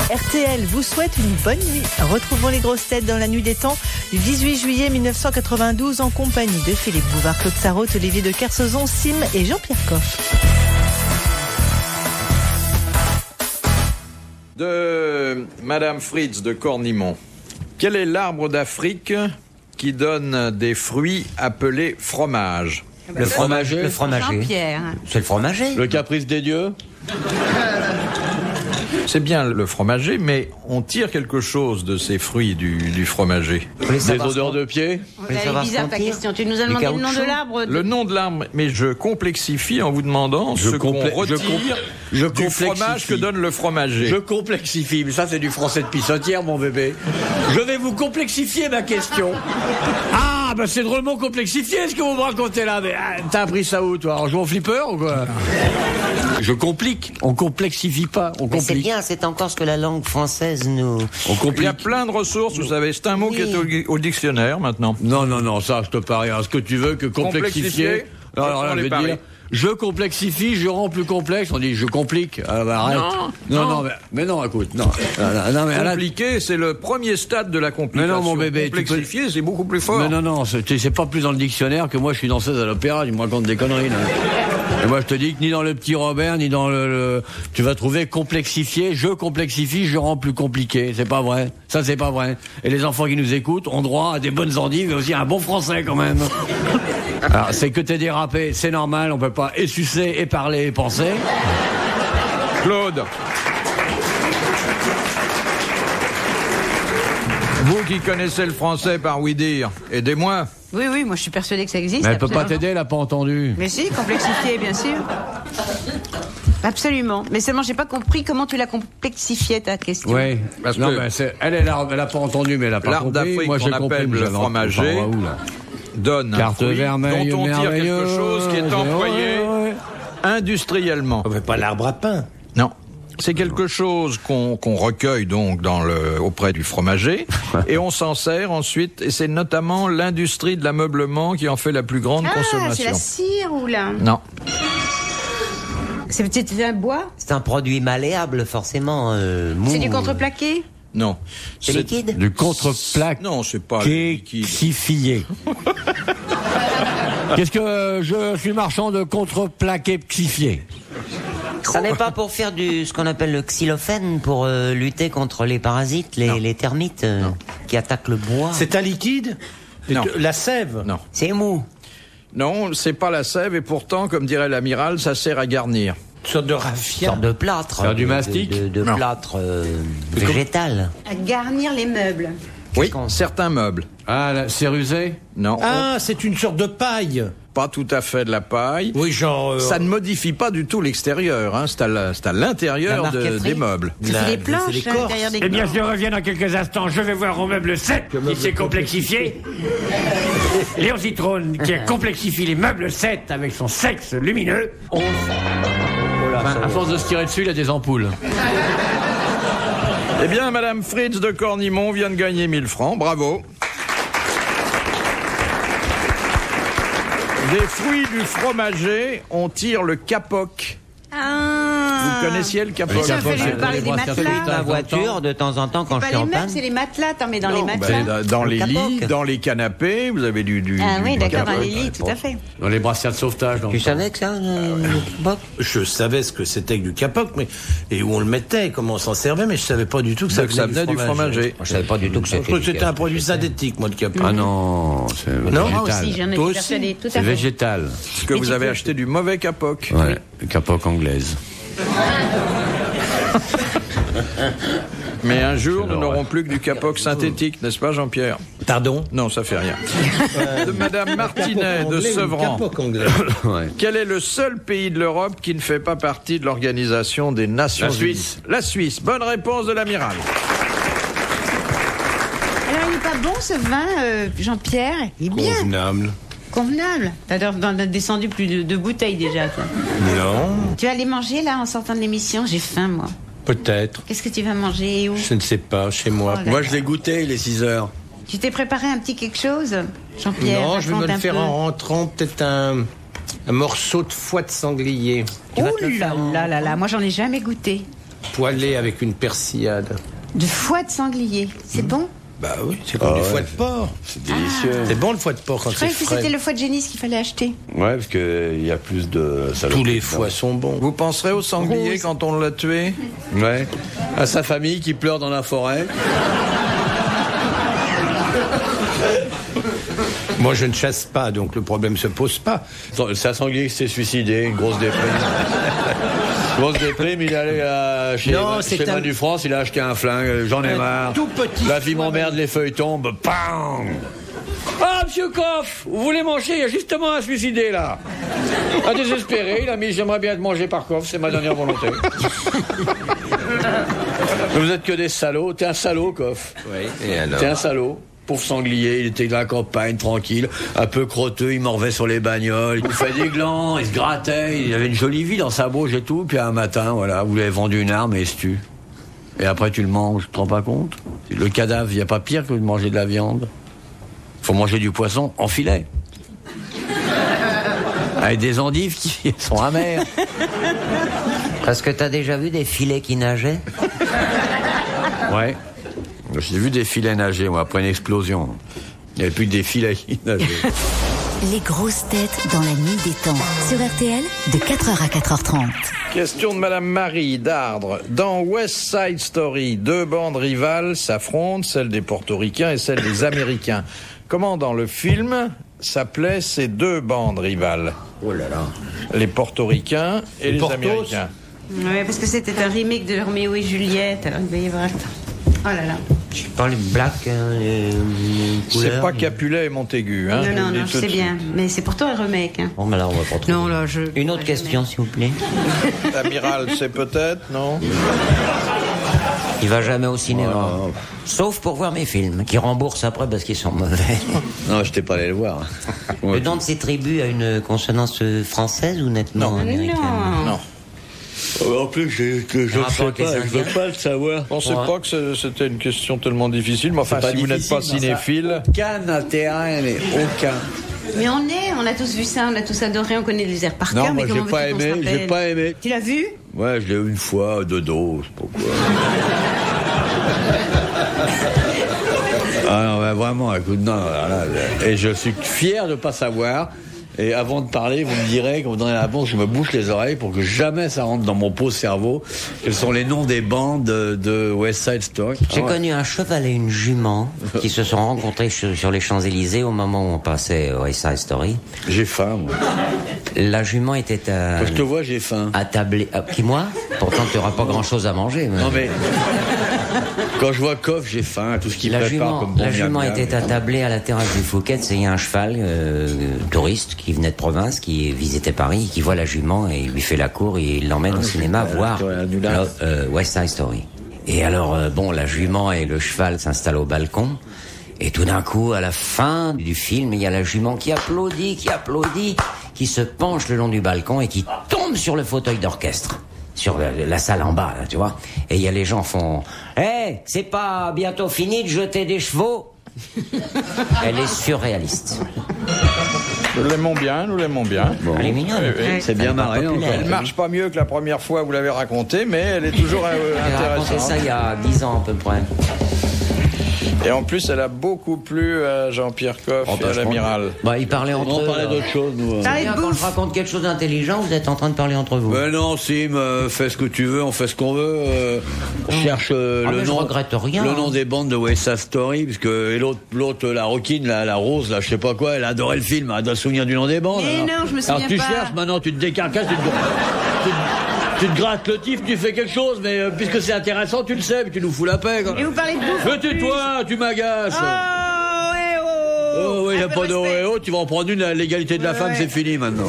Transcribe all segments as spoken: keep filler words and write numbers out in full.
R T L vous souhaite une bonne nuit. Retrouvons les grosses têtes dans la nuit des temps du dix-huit juillet mille neuf cent quatre-vingt-douze en compagnie de Philippe Bouvard, Claude Sarraute, Olivier de Kersauzon, Sim et Jean-Pierre Coff. De Madame Fritz de Cornimont. Quel est l'arbre d'Afrique qui donne des fruits appelés fromage? Le fromager. Le fromager. Jean-Pierre. C'est le fromager. Le caprice des dieux. C'est bien le fromager, mais on tire quelque chose de ces fruits du, du fromager. Des odeurs de pied. Elle est bizarre ta question. Tu nous as demandé le nom de l'arbre. Le nom de l'arbre, mais je complexifie en vous demandant Je ce qu'on complé- retire je compl- je du complexifie. fromage que donne le fromager. Je complexifie, mais ça c'est du français de pissotière, mon bébé. Je vais vous complexifier ma question. Ah, bah c'est drôlement complexifié ce que vous me racontez là. Mais ah, t'as appris ça où, toi? En jouant au flipper ou quoi? Je complique. On complexifie pas. On Mais c'est complique. bien, c'est encore ce que la langue française nous... On Il y complique. a plein de ressources, vous savez, c'est un mot Oui. qui est au, au dictionnaire maintenant. Non, non, non, ça, je te parie. Ce que tu veux que complexifier. Complexifier, Alors, on là, je les vais parie. dire, je complexifie, je rends plus complexe. On dit, je complique. Alors, bah, arrête. Non, non, non, mais, mais non, écoute, non. Non, non, non, mais là, Compliqué, c'est le premier stade de la complication. Mais non, mon bébé, tu peux- Complexifier, c'est beaucoup plus fort. mais non, non, c'est c'est pas plus dans le dictionnaire que moi, je suis danseuse à l'opéra. Tu me racontes des conneries, là. Et moi, je te dis que ni dans le petit Robert, ni dans le, le- tu vas trouver complexifié. Je complexifie, je rends plus compliqué. C'est pas vrai. Ça, c'est pas vrai. Et les enfants qui nous écoutent ont droit à des bonnes endives, mais aussi à un bon français, quand même. Alors, c'est que t'es dérapé, c'est normal. On peut pas et sucer, et parler, et penser. Claude. Vous qui connaissez le français par oui-dire, aidez-moi. Oui, oui, moi je suis persuadée que ça existe. Mais elle peut pas absolument. t'aider, elle a pas entendu. Mais si, complexifié, bien sûr. Absolument. Mais seulement, j'ai pas compris comment tu l'as complexifié ta question. Oui, Parce non, que- ben, c'est- elle, elle a, elle a pas entendu, mais elle a pas L'arbre compris. d'Afrique Moi, qu'on j'ai compris, appelle mais le j'avais fromager. entendu. Enfin, là. Donne un Carte fruit vermeille, dont on tire quelque merveilleux. chose qui est Ouais, employé ouais, ouais. industriellement. On fait pas l'arbre à pain. Non. C'est quelque chose qu'on qu'on recueille donc dans le, auprès du fromager et on s'en sert ensuite et c'est notamment l'industrie de l'ameublement qui en fait la plus grande Ah, c'est consommation. la cire ou là? Non. C'est peut-être un bois? C'est un produit malléable, forcément. Euh, mou. C'est du contreplaqué? Non. C'est liquide. Du contre-plaque. Non, c'est pas liquide. Xifié. Qu'est-ce que euh, je suis marchand de contreplaqué xifié. Ça n'est pas pour faire du ce qu'on appelle le xylophène, pour euh, lutter contre les parasites, les, les termites euh, qui attaquent le bois. C'est un liquide? Non. La sève? Non. C'est mou. Non, c'est pas la sève et pourtant, comme dirait l'amiral, ça sert à garnir. Une sorte de Une raffia? sorte de plâtre. Faire du de- mastic De, de, de Non. plâtre euh, végétal. À garnir les meubles. Oui, qu'on- certains meubles. Ah, la cérusée. Non. Ah, c'est une sorte de paille. Pas tout à fait de la paille. Oui, genre... euh, Ça ne modifie pas du tout l'extérieur, hein. C'est à la- c'est à l'intérieur La de- marqueterie. des meubles. C'est la- des c'est planches à l'écorce. l'intérieur des Eh bien, je reviens dans quelques instants. Je vais voir au meuble sept qui s'est complexifié. Léon Zitrone qui a complexifié les meubles sept avec son sexe lumineux. Enfin, à force de se tirer dessus, il y a des ampoules. Eh bien, Madame Fritz de Cornimont vient de gagner mille francs. Bravo. Des fruits du fromager, on tire le capoc. Ah. Vous connaissiez le capoc? Oui, ça fait lui parler les des brassières matelas. solitaires. La voiture, de temps en temps, quand C'est je pas suis les en meubles, panne. c'est les matelas. T'en mets dans les Non, matelas. ben, dans les Le lits, capoc. dans les canapés, vous avez du... du Ah du oui, d'accord, dans capoc. les lits, tout à fait. Dans les brassières de sauvetage. Tu savais que ça, euh, le boc Je savais ce que c'était que du capoc, mais et où on le mettait, comment on s'en servait, mais je savais pas du tout que ça, Donc ça venait du fromager. Je savais pas du tout que Je c'était. crois que du c'était un capoc. produit synthétique, moi, le capoc. Ah non, c'est Non, Moi végétal. aussi, j'en Toi étais aussi persuadée, tout à C'est fait. végétal. Parce que Mais vous tu avez peux- acheté du mauvais capoc. Ouais, capoc anglaise. Mais un jour, nous l'horreur. n'aurons plus que du capoc synthétique, n'est-ce pas, Jean-Pierre? Pardon? Non, ça fait rien. De Madame Martinet de Sevran. Capoc anglais. Ouais. Quel est le seul pays de l'Europe qui ne fait pas partie de l'Organisation des Nations La Unies? Suisse. La Suisse. Bonne réponse de l'amiral. Alors, il n'est pas bon ce vin, euh, Jean-Pierre? Il est bien. Convenable. Convenable. T'as d'ailleurs t'en as descendu plus de deux bouteilles déjà, toi. Non, Tu vas aller manger là en sortant de l'émission? J'ai faim, moi. peut-être. Qu'est-ce que tu vas manger et où? Je ne sais pas, chez moi. Oh là. Moi, je l'ai goûté, il est six heures. Tu t'es préparé un petit quelque chose, Jean-Pierre? Non, je vais me raconte le un faire peu. en rentrant, peut-être un, un morceau de foie de sanglier. Ouh là là là là, moi j'en ai jamais goûté. poêlé avec une persillade. De foie de sanglier, c'est mmh. bon? Bah oui, c'est comme Ah du ouais. foie de porc. C'est délicieux. C'est bon le foie de porc quand Je c'est croyais que frais. c'était le foie de génisse qu'il fallait acheter. Ouais, parce qu'il y a plus de Tous saloperies. les foies sont bons. Vous penserez au sanglier Rose. quand on l'a tué? Ouais. À sa famille qui pleure dans la forêt. Moi, je ne chasse pas, donc le problème se pose pas. C'est un sanglier qui s'est suicidé, une grosse déprime. Grosse déprime, il est allé à, chez, Non, chez c'est un- Manu France, il a acheté un flingue, j'en ai Un marre. tout petit La fille foie. m'emmerde, les feuilles tombent, pam. Ah, monsieur Coff, vous voulez manger? Il y a justement un suicidé, là. Un désespéré, il a mis, j'aimerais bien être mangé par Coff, c'est ma dernière volonté. Mais vous êtes que des salauds, t'es un salaud, Coff. Oui, et alors? T'es un salaud. Pauvre sanglier, il était de la campagne, tranquille, un peu crotteux, il morvait sur les bagnoles, il fait des glands, il se grattait, il avait une jolie vie dans sa bouche et tout, puis un matin, voilà, vous lui avez vendu une arme et il se tue. Et après tu le manges, tu te rends pas compte? Le cadavre, il n'y a pas pire que de manger de la viande. Faut manger du poisson en filet. Avec des endives qui sont amères. Parce que t'as déjà vu des filets qui nageaient? Ouais. J'ai vu des filets nager, moi, après une explosion. Il n'y avait plus que des filets qui nageaient. Les grosses têtes dans la nuit des temps. Sur R T L, de quatre heures à quatre heures trente. Question de Madame Marie d'Ardres. Dans West Side Story, deux bandes rivales s'affrontent, celle des Portoricains et celle des Américains. Comment dans le film s'appelaient ces deux bandes rivales? Oh là là. Les Portoricains et les Portos. Américains. Ouais, parce que c'était un remake de Roméo et Juliette. Alors il va y avoir. Oh là là. Je parle de black, hein, les, les C'est couleurs. pas Capulet et Montaigu, hein? non, je non, vous le non, dis je tout sais de bien. Mais c'est pourtant un remake. Hein. Bon, mais là, on va pas trouver. Non, là, je. Une autre question, s'il vous plaît. suite. Amiral, c'est peut-être, non? Il va jamais au cinéma. Sauf pour voir mes films, qui remboursent après parce qu'ils sont mauvais. Non, je t'ai pas allé le voir. Le nom de ces tribus a une consonance française ou nettement américaine? Non. Non. En plus, je, que je Un ne sais rapport avec pas, les je veux Indiens. pas le savoir. Je pensais Ouais. pas que ce- c'était une question tellement difficile, mais enfin, C'est pas si vous n'êtes pas difficile, mais ça- cinéphile... Aucun intérêt, mais aucun. Mais on est, on a tous vu ça, on a tous adoré, on connaît les airs par Non, cœur. moi mais j'ai comment pas veux-tu qu'on se aimé, j'ai rappelle pas aimé. Tu l'as vu? Ouais, je l'ai eu une fois, de dos, je sais pas quoi. Ah non, mais vraiment, écoute, non, là, là, là. Et je suis fier de pas savoir. Et avant de parler, vous me direz, quand vous donnez la réponse, je me bouche les oreilles pour que jamais ça rentre dans mon pauvre cerveau. Quels sont les noms des bandes de, de West Side Story? J'ai Ah ouais. connu un cheval et une jument qui se sont rencontrés sur, sur les Champs-Élysées au moment où on passait West Side Story. J'ai faim, moi. La jument était à, Quand je te vois, j'ai faim. attablée. Ah, qui, moi? Pourtant, tu n'auras pas grand-chose à manger. mais- Non mais, quand je vois Coff, j'ai faim, tout ce qu'il La prépare jument, comme bon la jument miam-miam. était attablée à la terrasse du Fouquet. C'est un cheval euh, touriste qui venait de province, qui visitait Paris, qui voit la jument et il lui fait la cour et il l'emmène au cinéma euh, voir ouais, nous là. la- euh, West Side Story. Et alors, euh, bon, la jument et le cheval s'installent au balcon. Et tout d'un coup, à la fin du film, il y a la jument qui applaudit, qui applaudit, qui se penche le long du balcon et qui tombe sur le fauteuil d'orchestre. Sur la, la salle en bas, là, tu vois. Et il y a les gens font « Hé, c'est pas bientôt fini de jeter des chevaux ?» Elle est surréaliste. Nous l'aimons bien, nous l'aimons bien. Elle est mignonne. Oui, oui. C'est bien marré, populaire. encore. Elle marche pas mieux que la première fois où vous l'avez racontée, mais elle est toujours euh, Elle a raconté intéressante. ça il y a dix ans à peu près. Et en plus, elle a beaucoup plu à Jean-Pierre Coff Oh, bah, et à je l'amiral. Bah, ils parlaient entre On eux. parlait là. d'autre chose, nous. hein. Parlez de Bien, Quand bouffe. je raconte quelque chose d'intelligent, vous êtes en train de parler entre vous. Ben non, Sim, euh, fais ce que tu veux, on fait ce qu'on veut. euh, on cherche euh, Ah, le mais je nom, regrette rien, le hein. nom des bandes de West Side Story, parce que et l'autre, l'autre, la Roquine, la, la Rose, là, je sais pas quoi, elle adorait le film, elle doit se souvenir du nom des bandes. Mais alors. non, je me souviens Alors tu pas. cherches, maintenant tu te décarcasses, tu te, tu te- tu te grattes le tif, tu fais quelque chose, mais euh, puisque c'est intéressant, tu le sais, mais tu nous fous la paix. Quoi. Et vous parlez de bouffe. Mais en plus. tais-toi, tu m'agaces. Oh, eh oh. Oh, oui, y Un a peu pas de respect. oh, tu vas en prendre une, l'égalité de la Ouais, femme, ouais. c'est fini maintenant.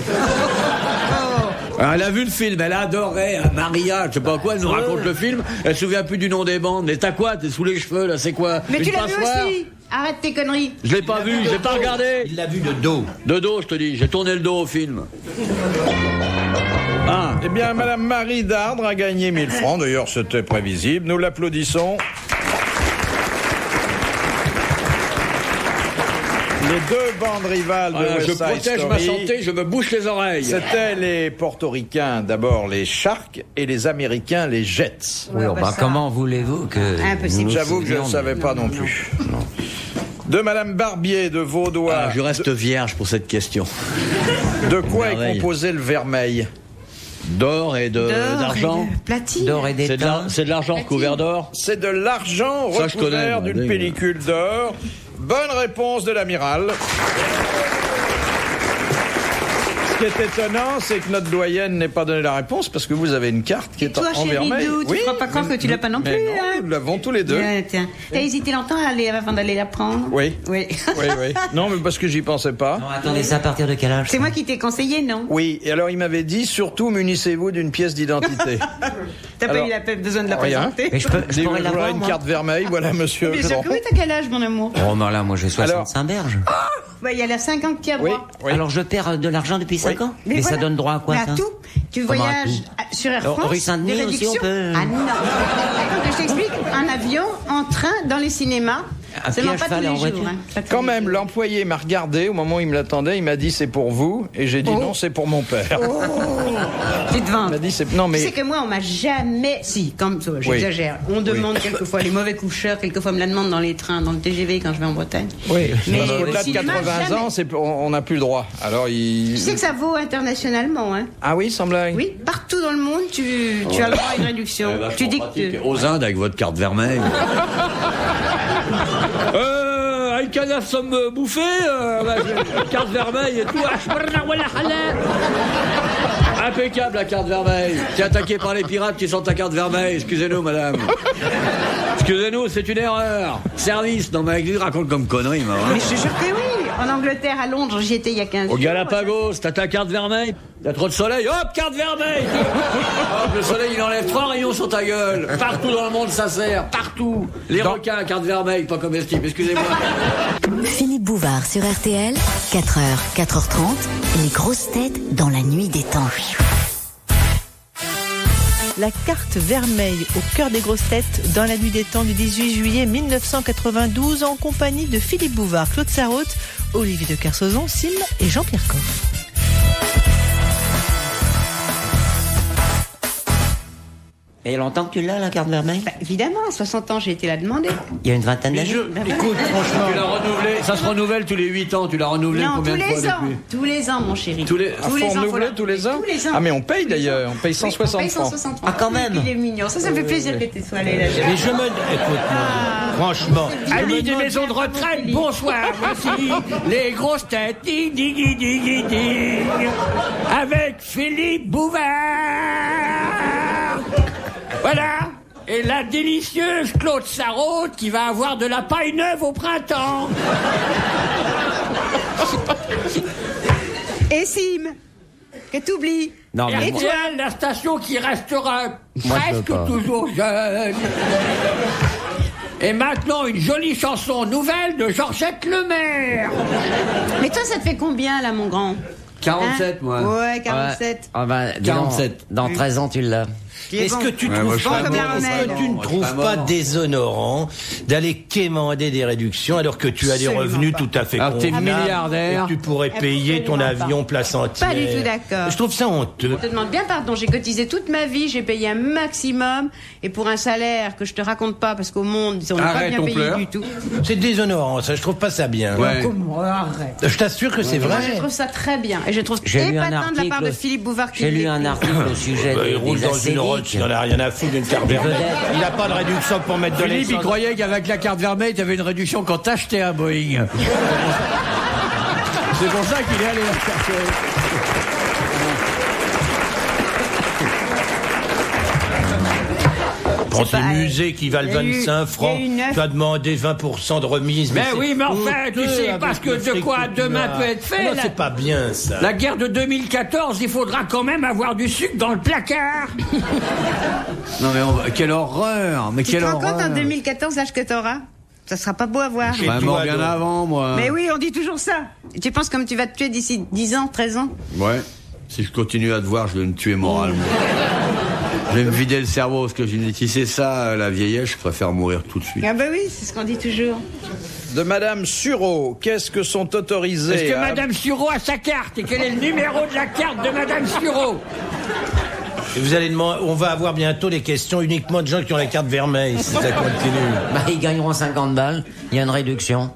Oh. Alors, elle a vu le film, elle adorait euh, Maria, je sais pas quoi, elle nous raconte le film, elle se souvient plus du nom des bandes, mais t'as quoi, t'es sous les cheveux là, c'est quoi? Mais Une tu l'as vu passoire aussi. Arrête tes conneries. Je l'ai pas vu, j'ai pas regardé. Il l'a vu de dos. De dos, je te dis, j'ai tourné le dos au film. Ah, Eh bien, Madame Marie Dardre a gagné mille francs. D'ailleurs, c'était prévisible. Nous l'applaudissons. Les deux bandes rivales de Voilà, West je Side protège Story. ma santé, je me bouche les oreilles. C'était les Portoricains, d'abord les Sharks, et les Américains, les Jets. Oui, bah bah, ça- comment voulez-vous que... Impossible. nous nous J'avoue que je ne souvions savais de- pas non plus. De Madame Barbier de Vaudois. Ah, je reste vierge pour cette question. De quoi est Merveille. composé le vermeil? D'or et de- D'or d'argent. et de platine. D'or et C'est de d'étain. l'ar- c'est de l'argent Platine. recouvert d'or. C'est de l'argent Ça, je connais, recouvert moi, d'une oui. pellicule d'or. Bonne réponse de l'amiral. Ce qui est étonnant, c'est que notre doyenne n'ait pas donné la réponse parce que vous avez une carte qui Et est toi, en chérie vermeil. Dou, tu crois pas croire que tu l'as pas non mais plus, non, hein? nous l'avons tous les deux. Tiens, tiens. T'as hésité longtemps à aller avant d'aller la prendre? Oui. Oui. Oui, oui. Non, mais parce que j'y pensais pas. Non, attendez, c'est à partir de quel âge? C'est moi qui t'ai conseillé, non? Oui, et alors il m'avait dit, surtout munissez-vous d'une pièce d'identité. T'as pas Alors, eu la peine besoin de la rien. présenter? Mais je, peux, je Dis, pourrais je voudrais l'avoir, une moi. carte vermeille, voilà monsieur. Bien je sûr m'en que oui, t'as quel âge, mon amour? Oh, ben là, moi j'ai soixante-cinq berges. Bah, il y a la cinq ans que tu as Oui, droit. oui. Alors je perds de l'argent depuis cinq ans. Mais, ça voilà. donne droit à quoi, Bah, ça? à tout. Tu Comment à voyages tout à- sur Air Alors, France. rue Saint-Denis des aussi, on réductions. peut- Ah non. Attends que je t'explique. En avion, en train, dans les cinémas. À Seulement pied, à pas tous cheval les et en jours. voiture. Hein. Pas tous Quand les même, jours. l'employé m'a regardé au moment où il me l'attendait, il m'a dit c'est pour vous, et j'ai dit Oh. non, c'est pour mon père. Tu te Il vantes. m'a dit c'est non Tu mais sais que moi, on m'a jamais. Si, comme ça, j'exagère. On demande quelquefois les mauvais coucheurs, quelquefois on me la demande dans les trains, dans le T G V quand je vais en Bretagne. oui, Mais parce au qu'au-delà de cinéma, quatre-vingts jamais. ans, c'est on on n'a plus le droit. Alors il Tu sais que ça vaut internationalement, hein? ah oui, sans blague. Oui, partout dans le monde, tu, tu as le droit à une réduction. Tu dis que tu... Aux Indes avec votre carte vermeille. euh, un canard somme bouffé, euh, bah, j'ai- carte vermeille et tout. Impeccable la carte vermeille. T'es attaqué par les pirates qui sont ta carte vermeille. Excusez-nous, madame. Excusez-nous, c'est une erreur. Service. Non, mais avec lui, raconte comme connerie, moi. Mais je te jure que oui. En Angleterre, à Londres, j'y étais il y a quinze jours. Au Galapagos, t'as ta carte vermeille. T'as trop de soleil, hop, carte vermeille. Hop, le soleil, il enlève trois rayons sur ta gueule. Partout dans le monde, ça sert. Partout. Les Dans- requins, carte vermeille, pas comestible. Excusez-moi. Philippe Bouvard sur R T L, quatre heures, quatre heures trente, les grosses têtes dans la nuit des temps. La carte vermeille au cœur des grosses têtes dans la nuit des temps du dix-huit juillet mille neuf cent quatre-vingt-douze en compagnie de Philippe Bouvard, Claude Sarraute, Olivier de Kersauzon, Sim et Jean-Pierre Coff. Et longtemps que tu l'as, la carte vermeille? Bah, évidemment, à soixante ans, j'ai été la demander. Il y a une vingtaine Mais d'années. je, écoute, franchement, Tu l'as renouvelé, ça se renouvelle tous les huit ans. Tu l'as renouvelé Non, combien tous de fois les ans. depuis? Tous les ans, mon chéri. Tous les- Ah, faut renouveler faut la- tous les ans Tous les ans. Ah, mais on paye Tous les d'ailleurs, ans. on paye cent soixante Oui, on paye francs. cent soixante Ah, quand même. Il est mignon. Ça, ça me fait plaisir que tu sois allé là. mais je me... Écoute-moi, franchement... je Amis me des demande- maisons de retraite, bonsoir, voici les grosses têtes, ding, ding, ding, ding, ding, ding, avec Philippe Bouvard. Voilà, et la délicieuse Claude Sarraute qui va avoir de la paille neuve au printemps. Et Sim, que t'oublies. Non, mais Et moi- RTL, la station qui restera Moi, je veux presque pas. toujours jeune. Et maintenant, une jolie chanson nouvelle de Georgette Lemaire. Mais toi, ça te fait combien, là, mon grand? quarante-sept, Hein? moi. Ouais, quarante-sept. Ah ben, dis donc, quarante-sept. Dans treize ans, tu l'as. Est-ce que tu Ouais, trouves moi, je pas, serais mort, est-ce moi, que tu ne je trouves serais pas mort. déshonorant d'aller quémander des réductions alors que tu as des Absolument revenus pas. tout à fait Alors, t'es convenables milliardaire. et que tu pourrais payer ton Absolument pas. avion place entière. Pas du tout d'accord. Je trouve ça honteux. Je te demande bien pardon, j'ai cotisé toute ma vie, j'ai payé un maximum, et pour un salaire que je te raconte pas, parce qu'au monde, on n'est pas Arrête, bien on payé pleure. du tout. C'est déshonorant, ça. Je trouve pas ça bien. Ouais. Comment? Arrête. Je t'assure que c'est Moi, vrai. je trouve ça très bien, et je trouve J'ai lu un épatant de la part de article. Philippe Bouvard qui J'ai lu l'écrit. un article au sujet Bah, des, il roule des dans une Rolls, acédiques. il n'en a rien à foutre d'une carte vermeille. vedettes. Il n'a pas de réduction pour mettre de Philippe, il l'essence. croyait qu'avec la carte vermeille, tu avais une réduction quand t'achetais un Boeing. C'est pour ça qu'il est allé la chercher. Prends C'est tes pas- musées qui valent Il y a eu- vingt-cinq il y francs, a eu neuf- tu as demandé vingt pour cent de remise. Mais c'est oui, mais enfin, tu honteux sais, avec parce que le de fric quoi que tu demain as. peut être fait, Non, là. c'est pas bien, ça. La guerre de deux mille quatorze, il faudra quand même avoir du sucre dans le placard. Non mais on- quelle horreur, mais Tu quelle te rends horreur. compte en deux mille quatorze l'âge que t'auras? Ça sera pas beau à voir. Et Je serais toi, mort bien donc avant, moi. Mais oui, on dit toujours ça. Tu penses comme tu vas te tuer d'ici dix ans, treize ans? Ouais. Si je continue à te voir, je vais me tuer moralement. Je vais me vider le cerveau, parce que je me dis, si c'est ça, la vieillesse, je préfère mourir tout de suite. Ah bah oui, c'est ce qu'on dit toujours. de Madame Sureau. Qu'est-ce que sont autorisés Est-ce que à... Madame Sureau a sa carte et quel est le numéro de la carte de Madame Sureau? Et vous allez demander, on va avoir bientôt des questions uniquement de gens qui ont la carte vermeille, si ça continue. Bah, ils gagneront cinquante balles. Il y a une réduction.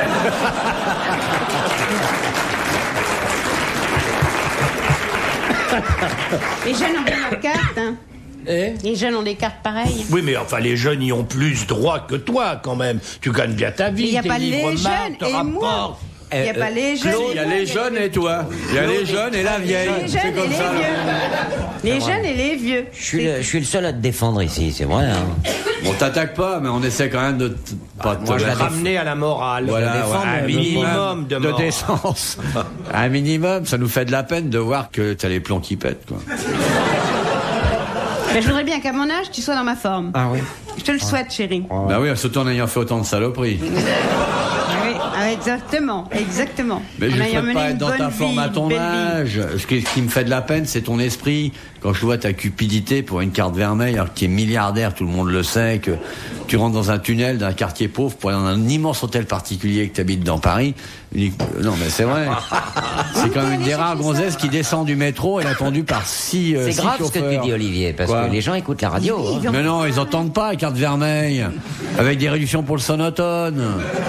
Les jeunes ont bien leur carte, hein. Eh Les jeunes ont des cartes pareilles. Oui, mais enfin, les jeunes y ont plus droit que toi, quand même. Tu gagnes bien ta vie, Il n'y a tes pas livres les marquent, jeunes te et moi. rapportent. Il n'y a Euh, pas les jeunes. Il y a les jeunes et toi. Il y a les jeunes et la vieille. Les C'est jeunes et comme les ça. vieux. Les jeunes et les vieux. Je suis, le, je suis le seul à te défendre ici, c'est vrai. Hein. On t'attaque pas, mais on essaie quand même de t- pas te Moi, je mettre- ramener à la morale. Voilà, défendre ouais, un un minimum de, de morale. décence. Un minimum, ça nous fait de la peine de voir que t'as les plombs qui pètent, quoi. Mais je voudrais bien qu'à mon âge, tu sois dans ma forme. Ah oui. Je te le souhaite, chérie. Bah oui, surtout en ayant fait autant de saloperies. Ah oui, ah, exactement, exactement. Mais En je ne ayant souhaite mené pas une être dans bonne ta vie, forme à une ton belle vie. âge. Ce qui, ce qui me fait de la peine, c'est ton esprit. Quand je vois ta cupidité pour une carte vermeille, alors que tu es milliardaire, tout le monde le sait, que tu rentres dans un tunnel d'un quartier pauvre pour aller dans un immense hôtel particulier que tu habites dans Paris. Unique- Non, mais c'est vrai. C'est quand même une des rares gonzesses qui descend du métro et est attendue par six euh, C'est six grave ce que tu chauffeurs. dis, Olivier, parce Quoi que les gens écoutent la radio. hein. Mais non, ils entendent pas la carte vermeille. Avec des réductions pour le sonotone.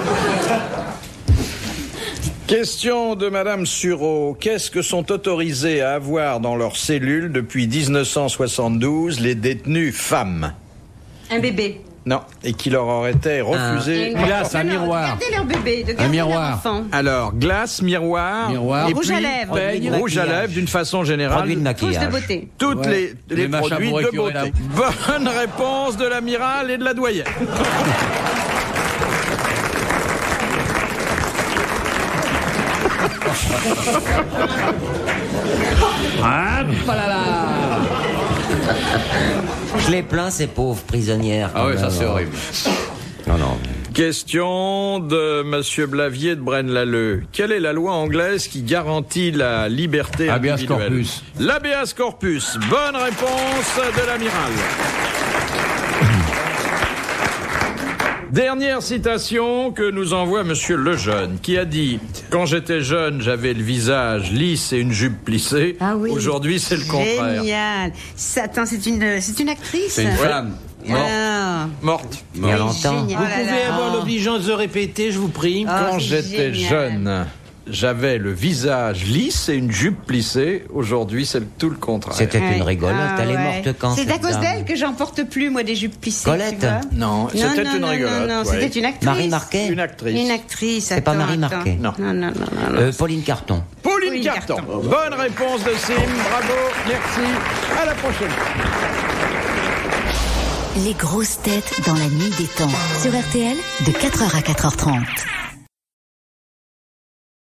Question de Madame Sureau. Qu'est-ce que sont autorisés à avoir dans leurs cellules depuis dix-neuf cent soixante-douze les détenus femmes? Un bébé. Non, et qui leur aurait été refusé. Un- glace, un Non, non, miroir. De garder leur bébé, de garder miroir. leur enfant. Alors, glace, miroir, Miroir. et Rouge puis à lèvres. peigne, Produit de rouge à maquillage. lèvres d'une façon générale. Produit de Tous maquillage. de beauté. Toutes Ouais. les, les Les machins produits pour de écurer beauté. Bonne réponse de l'amiral et de la doyenne. Ah, palala. Je les plains, ces pauvres prisonnières. Ah oui, quand ça même. c'est horrible. Non, non. Question de Monsieur Blavier de Braine-l'Alleud. Quelle est la loi anglaise qui garantit la liberté Habeas individuelle? corpus. L'habeas corpus. Bonne réponse de l'amiral. Dernière citation que nous envoie Monsieur Lejeune, qui a dit « Quand j'étais jeune, j'avais le visage lisse et une jupe plissée. Ah oui. Aujourd'hui, c'est le contraire. Génial. Ça, attends, c'est une, c'est une actrice. C'est une femme. Morte. Ah. Morte. Il y a Oui, longtemps. génial. Vous Oh là pouvez là. avoir l'obligeance de répéter, je vous prie. Ah, Quand c'est j'étais génial. jeune, j'avais le visage lisse et une jupe plissée. Aujourd'hui, c'est le- tout le contraire. C'était Ouais. une rigolote. Ah, Elle est ouais. morte quand C'est à cette cause dame d'elle que j'en porte plus, moi, des jupes plissées. Colette. tu vois. Non, c'était non, une non, rigolote. Non, non, ouais. c'était une actrice. Marie Marquet. Une actrice. Une actrice. C'est pas attends, Marie attends. Marquet. Non. Non, non, non, non. non. Euh, Pauline Carton. Pauline Pauline Carton. Carton. Bonne réponse de Sim. Bravo. Merci. À la prochaine. Les grosses têtes dans la nuit des temps. Sur R T L, de quatre heures à quatre heures trente.